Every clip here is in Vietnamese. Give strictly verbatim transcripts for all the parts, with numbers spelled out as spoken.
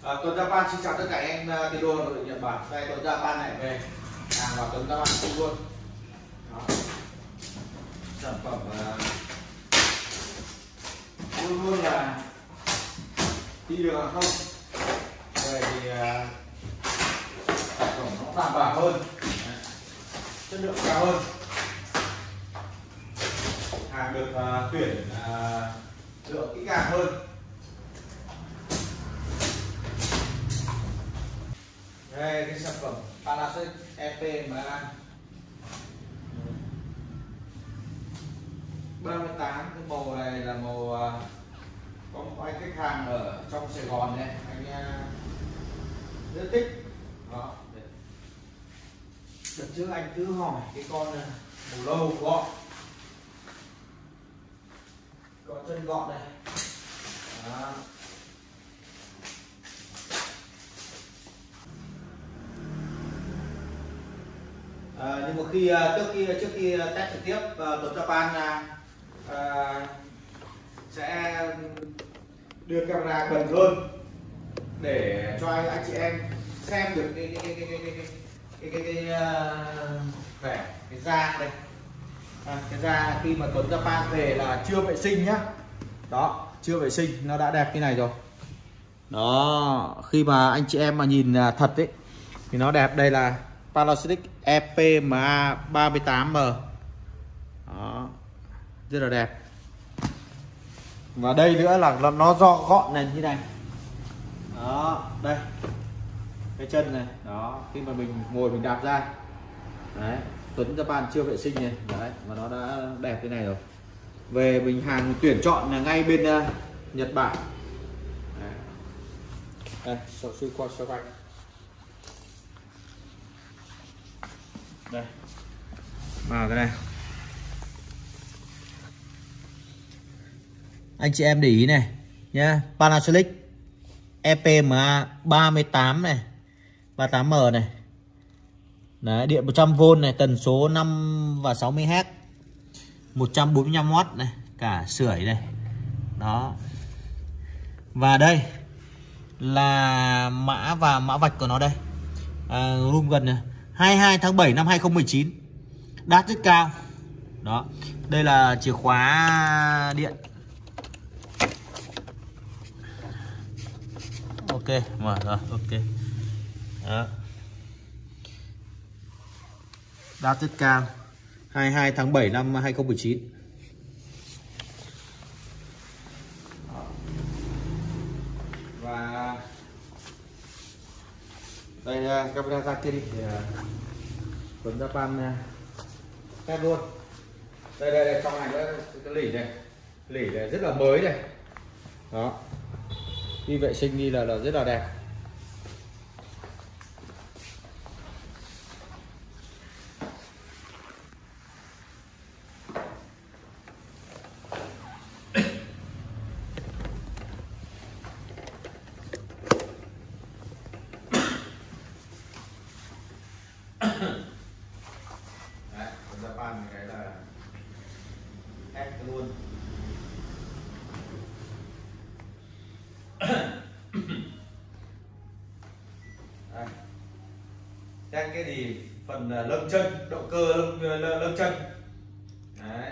À, Tuấn Japan xin chào tất cả anh em từ đô nội Nhật Bản. Đây Tuấn Japan này về hàng vào Tuấn Japan xin luôn. Đó. Sản phẩm uh, luôn luôn là đi được hàng không. Về thì uh, sản phẩm nó đảm bảo hơn, chất lượng cao hơn, hàng được uh, tuyển uh, lượng kỹ càng hơn. Đây cái sản phẩm Panasonic e pê em a ba mươi tám, cái màu này là màu uh, có một anh khách hàng ở trong Sài Gòn này, anh uh, rất thích. Đó. Đợt trước anh cứ hỏi cái con này, màu lâu gọn, có chân gọn này. Đó. À, nhưng mà khi trước khi trước khi test trực tiếp uh, Tuấn Japan uh, sẽ đưa camera gần hơn để cho anh, anh chị em xem được cái cái cái cái cái cái cái, cái, cái uh, vẻ cái da đây, à, cái da khi mà Tuấn Japan về là chưa vệ sinh nhá. Đó, chưa vệ sinh nó đã đẹp như này rồi. Đó, khi mà anh chị em mà nhìn thật ấy thì nó đẹp. Đây là Panasonic e pê em a ba mươi tám M. Đó, rất là đẹp. Và đây nữa là nó, nó do gọn này như này. Đó, đây cái chân này. Đó, khi mà mình ngồi mình đạp ra đấy, Tuấn Japan chưa vệ sinh này đấy, mà nó đã đẹp thế này rồi. Về mình hàng tuyển chọn là ngay bên uh, Nhật Bản. Đấy. Đây, sổ xuyên qua xoay quanh. Đây, vào cái này anh chị em để ý này nhá, Panasonic e pê em a ba mươi tám này, ba mươi tám M này. Đấy, điện một trăm vôn này, tần số năm và sáu mươi héc, một trăm bốn mươi lăm oát này, cả sưởi này. Đó. Và đây là mã và mã vạch của nó đây. À, room gần này, hai mươi hai tháng bảy năm hai nghìn không trăm mười chín. Đát rất cao. Đó. Đây là chìa khóa điện. Ok, mở rồi, ok. Đó. Đát rất cao. hai mươi hai tháng bảy năm hai nghìn không trăm mười chín. Và đây camera ra kia đi để Tuấn Japan test luôn. Đây đây đây, trong này nữa cái lỉ này, lỉ này rất là mới này. Đó, đi vệ sinh đi là, là rất là đẹp. Đấy, Tuấn Japan cái là ép luôn. Đây. Test cái gì phần lưng chân, động cơ lưng, lưng chân. Đấy.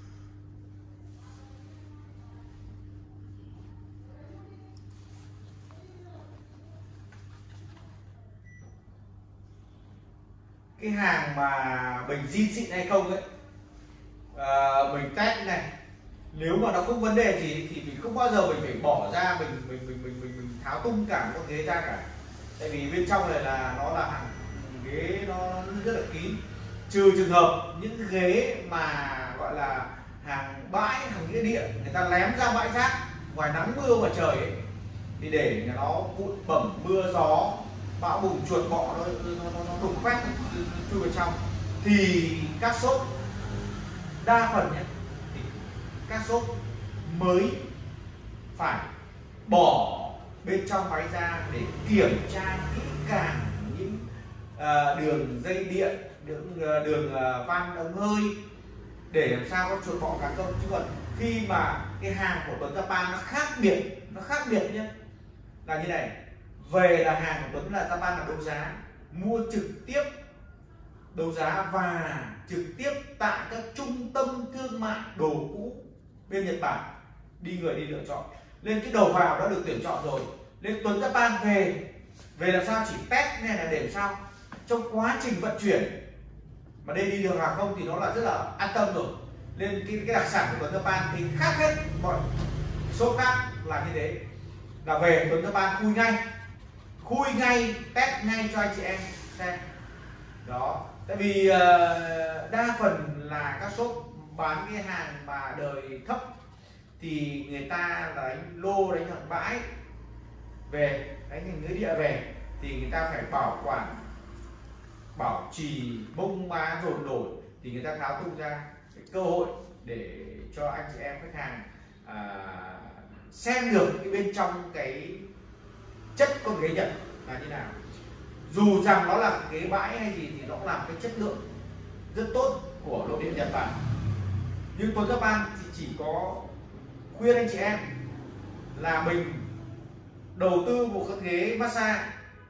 Cái hàng mà mình zin xịn hay không ấy, à, mình test cái này, nếu mà nó không vấn đề gì thì mình không bao giờ mình phải bỏ ra mình mình mình mình mình, mình tháo tung cả con ghế ra cả. Tại vì bên trong này là nó là hàng ghế nó rất là kín, trừ trường hợp những ghế mà gọi là hàng bãi, hàng nghĩa địa người ta ném ra bãi rác ngoài nắng mưa ngoài trời ấy, thì để nó bụi bẩm mưa gió bão bùng chuột bọ nó nó, nó, nó đục quét chui vào trong thì các shop đa phần nhé, thì các shop mới phải bỏ bên trong máy ra để kiểm tra kỹ càng những uh, đường dây điện, đường uh, đường uh, van ống hơi để làm sao có chuột bọ cá công. Chứ còn khi mà cái hàng của Tuấn Japan nó khác biệt, nó khác biệt nhé, là như này. Về là hàng của Tuấn là Japan là đấu giá, mua trực tiếp đấu giá và trực tiếp tại các trung tâm thương mại đồ cũ bên Nhật Bản, đi người đi lựa chọn. Lên cái đầu vào đã được tuyển chọn rồi, lên Tuấn Japan về về làm sao chỉ test này là để làm sao trong quá trình vận chuyển mà đây đi đường hàng không thì nó là rất là an tâm rồi. Nên cái, cái đặc sản của Tuấn Japan thì khác hết mọi shop khác là như thế, là về Tuấn Japan khui ngay khui ngay test ngay cho anh chị em xem đó. Tại vì uh, đa phần là các shop bán cái hàng mà đời thấp thì người ta đánh lô đánh thẳng bãi về, đánh hình dưới địa về thì người ta phải bảo quản bảo trì bông má dồn đổi thì người ta tháo tung ra cái cơ hội để cho anh chị em khách hàng à, xem được cái bên trong cái chất con ghế Nhật là như nào. Dù rằng nó là ghế bãi hay gì thì nó cũng làm cái chất lượng rất tốt của nội địa Nhật Bản, nhưng Tuấn Japan thì chỉ có khuyên anh chị em là mình đầu tư một cái ghế massage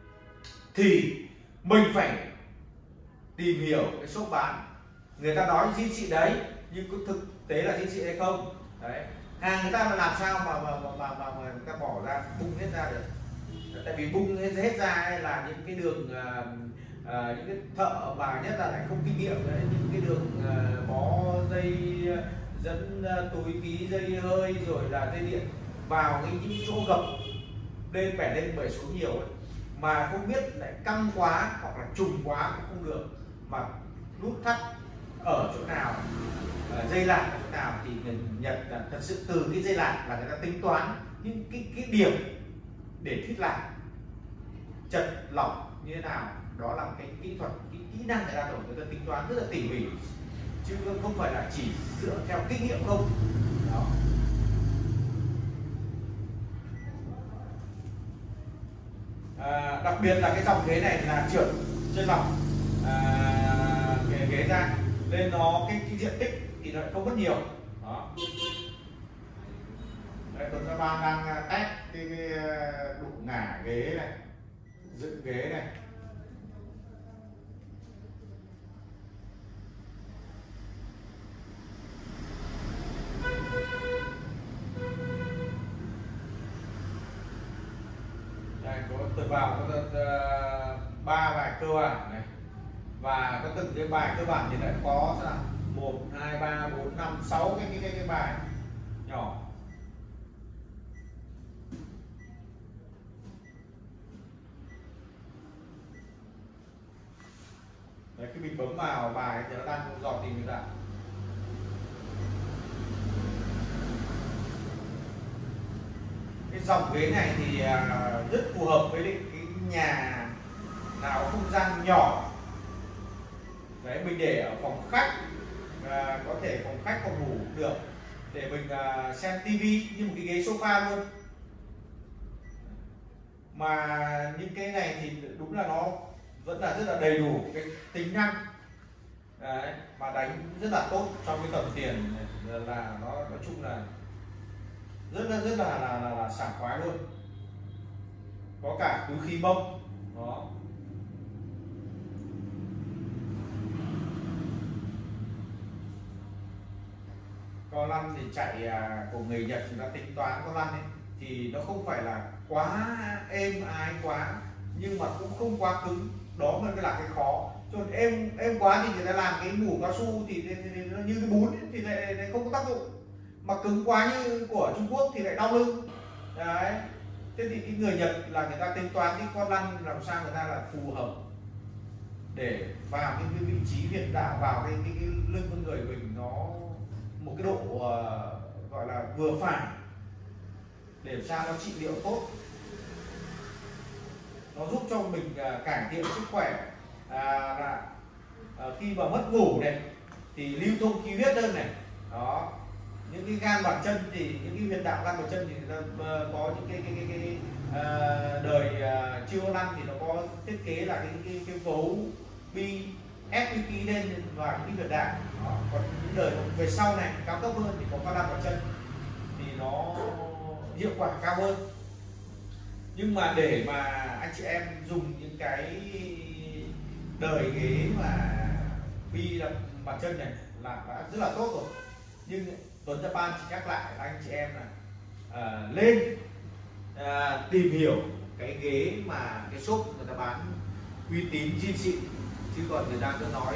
thì mình phải tìm hiểu cái shop bán, người ta nói zin xịn đấy nhưng có thực tế là zin xịn hay không đấy. Hàng người ta mà làm sao mà mà mà mà, mà, mà người ta bỏ ra bung hết ra được, tại vì bung hết, hết ra hay là những cái đường à, à, những cái thợ mà nhất là lại không kinh nghiệm đấy, những cái đường à, bó dây dẫn à, túi ký dây hơi rồi là dây điện vào cái những chỗ gập lên bẻ lên bẻ xuống nhiều ấy, mà không biết lại căng quá hoặc là trùng quá cũng không được, mà nút thắt ở chỗ nào, dây lạc ở chỗ nào thì người Nhật là thật sự từ cái dây lạc là người ta tính toán những cái cái điểm để thiết lạc chật lỏng như thế nào, đó là cái kỹ thuật, cái kỹ năng người ta người ta tính toán rất là tỉ mỉ chứ không phải là chỉ dựa theo kinh nghiệm không đó. À, đặc biệt là cái dòng ghế này là trượt chân lỏng à, ghế, ghế ra nên nó cái, cái diện tích thì nó không mất nhiều đó. Đây, Tuấn Japan đang test cái, cái độ ngả ghế này, dựng ghế này. Đây có tôi vào có ba bài cơ bản này và có từng cái bài cơ bản thì lại có một hai ba bốn năm sáu cái cái cái, cái bài nhỏ. Đấy, khi mình bấm vào bài thì nó đang dò tìm người ta. Cái dòng ghế này thì rất phù hợp với cái nhà nào không gian nhỏ. Đấy, mình để ở phòng khách, à, có thể phòng khách phòng ngủ cũng được, để mình à, xem tivi như một cái ghế sofa luôn. Mà những cái này thì đúng là nó vẫn là rất là đầy đủ cái tính năng. Đấy, mà đánh rất là tốt trong cái tầm tiền là, là nó nói chung là rất là rất là là, là, là sảng khoái luôn, có cả túi khí bông đó. Con lăn thì chạy à, của người Nhật chúng ta tính toán con lăn ấy thì nó không phải là quá êm ái quá nhưng mà cũng không quá cứng, đó mới là cái khó. Cho nên êm êm quá thì người ta làm cái mủ cao su thì, thì, thì, thì nó như cái bún ấy, thì lại, lại không có tác dụng, mà cứng quá như của Trung Quốc thì lại đau lưng. Đấy, thế thì cái người Nhật là người ta tính toán cái con lăn làm sao người ta là phù hợp để vào cái, cái vị trí hiện đại, vào cái, cái, cái lưng con người mình nó một cái độ uh, gọi là vừa phải để làm sao nó trị liệu tốt, nó giúp cho mình uh, cải thiện sức khỏe, à, là uh, khi mà mất ngủ này thì lưu thông khí huyết hơn này đó. Những cái gan bàn chân thì những cái huyệt đạo gan bàn chân thì người ta uh, có những cái cái cái, cái, cái uh, đời uh, chiêu lăn thì nó có thiết kế là cái cái cái vấu bi ép cái khí lên vào những cái huyệt đạo. Còn những đời về sau này cao cấp hơn thì có con lăn bàn chân thì nó hiệu quả cao hơn. Nhưng mà để mà anh chị em dùng những cái đời ghế mà bi làm bàn chân này là đã rất là tốt rồi. Nhưng Tuấn Japan chỉ nhắc lại anh chị em là à, lên à, tìm hiểu cái ghế mà cái shop người ta bán uy tín zin xịn, chứ còn người ta cứ nói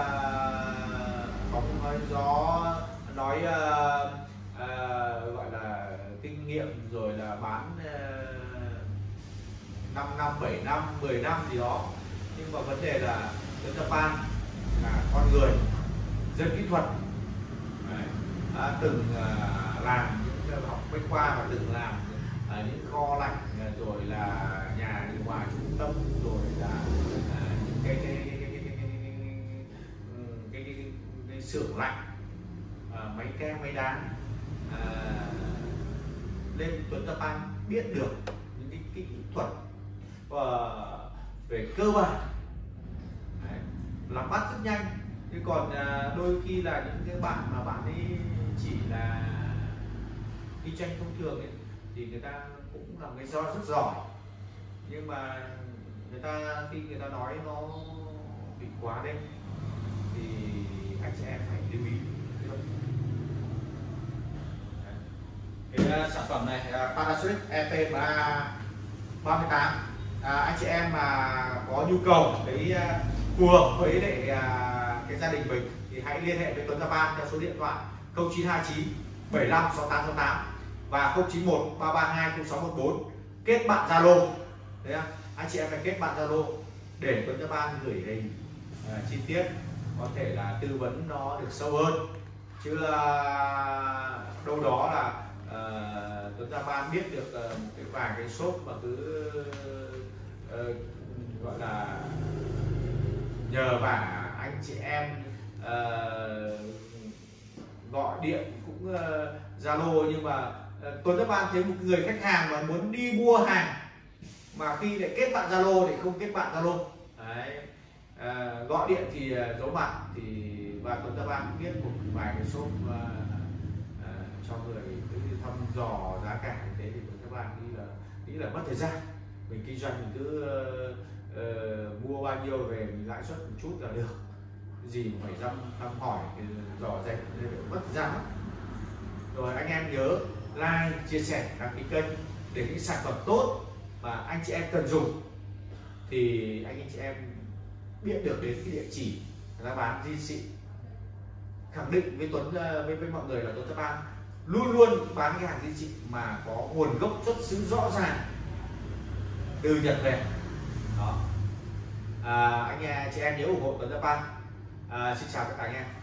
bóng uh, nói gió, nói uh, uh, gọi là kinh nghiệm rồi là bán uh, năm năm, bảy năm, mười năm gì đó. Nhưng mà vấn đề là Tuấn Japan là con người dân kỹ thuật. Đấy. À, từng uh, làm những học bách khoa và từng làm uh, những kho lạnh, rồi là nhà điều hòa trung tâm, rồi là uh, những cái cái cái cái cái cái cái, cái, cái, cái, cái xưởng lạnh, uh, máy ke máy đán. Uh, nên Tuấn Japan biết được những cái kỹ thuật và về cơ bản làm bắt rất nhanh. Chứ còn uh, đôi khi là những cái bạn mà bạn ấy chỉ là kinh doanh thông thường ấy, thì người ta cũng làm cái do rất giỏi, nhưng mà người ta khi người ta nói nó bị quá lên thì anh chị em phải lưu ý. Cái uh, sản phẩm này uh, Panasonic E P ba mươi tám, uh, anh chị em mà có nhu cầu cái uh, phù hợp với lại uh, cái gia đình mình thì hãy liên hệ với Tuấn Japan theo số điện thoại không chín hai chín bảy lăm sáu tám sáu tám và không chín một ba ba hai không sáu một bốn. Kết bạn Zalo đấy, anh chị em phải kết bạn Zalo để Tuấn Japan gửi hình uh, chi tiết, có thể là tư vấn nó được sâu hơn, chứ uh, đâu đó là uh, Tuấn Japan biết được uh, cái vài cái shop mà cứ uh, gọi là nhờ vả anh chị em uh, gọi điện cũng Zalo, uh, nhưng mà uh, Tuấn Japan thấy một người khách hàng mà muốn đi mua hàng mà khi lại kết bạn Zalo thì không kết bạn Zalo. Đấy. Uh, gọi điện thì uh, giấu mặt thì và Tuấn Japan biết một vài cái shop uh, uh, cho người cứ thăm dò giá cả như thế thì Tuấn Japan nghĩ là nghĩ là mất thời gian. Mình kinh doanh mình cứ uh, uh, mua bao nhiêu về mình lãi suất một chút là được, cái gì phải dăm thăm hỏi thì dò dẹp mất thời gian lắm. Rồi anh em nhớ like, chia sẻ, đăng ký kênh để những sản phẩm tốt mà anh chị em cần dùng thì anh chị em biết được đến cái địa chỉ giá bán zin xịn. Khẳng định với Tuấn với, với mọi người là Tuấn Japan luôn luôn bán cái hàng zin xịn mà có nguồn gốc xuất xứ rõ ràng từ Nhật về. Đó. À, anh chị em nhớ ủng hộ Tuấn Japan. À, xin chào tất cả anh em.